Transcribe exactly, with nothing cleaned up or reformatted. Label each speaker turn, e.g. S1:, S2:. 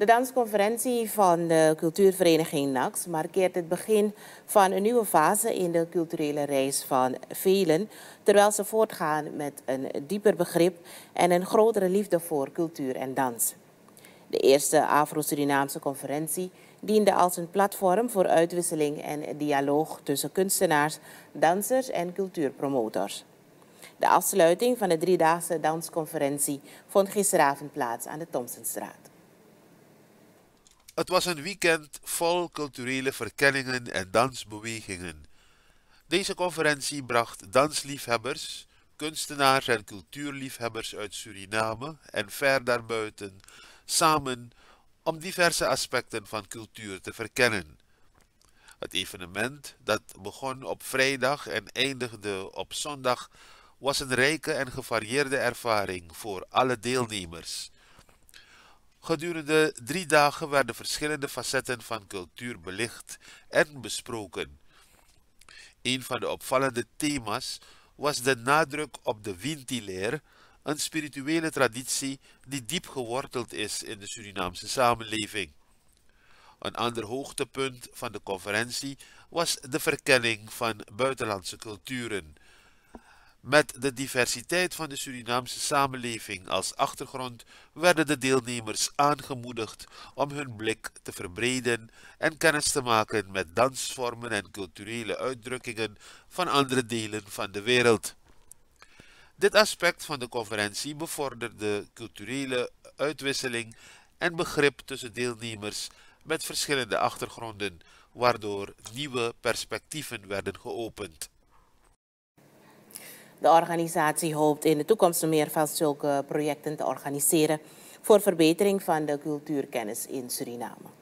S1: De dansconferentie van de cultuurvereniging N A X markeert het begin van een nieuwe fase in de culturele reis van velen, terwijl ze voortgaan met een dieper begrip en een grotere liefde voor cultuur en dans. De eerste Afro-Surinaamse conferentie diende als een platform voor uitwisseling en dialoog tussen kunstenaars, dansers en cultuurpromotors. De afsluiting van de driedaagse dansconferentie vond gisteravond plaats aan de Thompsonstraat.
S2: Het was een weekend vol culturele verkenningen en dansbewegingen. Deze conferentie bracht dansliefhebbers, kunstenaars en cultuurliefhebbers uit Suriname en ver daarbuiten samen om diverse aspecten van cultuur te verkennen. Het evenement, dat begon op vrijdag en eindigde op zondag, was een rijke en gevarieerde ervaring voor alle deelnemers. Gedurende drie dagen werden verschillende facetten van cultuur belicht en besproken. Een van de opvallende thema's was de nadruk op de Winti-leer, een spirituele traditie die diep geworteld is in de Surinaamse samenleving. Een ander hoogtepunt van de conferentie was de verkenning van buitenlandse culturen. Met de diversiteit van de Surinaamse samenleving als achtergrond werden de deelnemers aangemoedigd om hun blik te verbreden en kennis te maken met dansvormen en culturele uitdrukkingen van andere delen van de wereld. Dit aspect van de conferentie bevorderde culturele uitwisseling en begrip tussen deelnemers met verschillende achtergronden, waardoor nieuwe perspectieven werden geopend.
S1: De organisatie hoopt in de toekomst meer van zulke projecten te organiseren voor verbetering van de cultuurkennis in Suriname.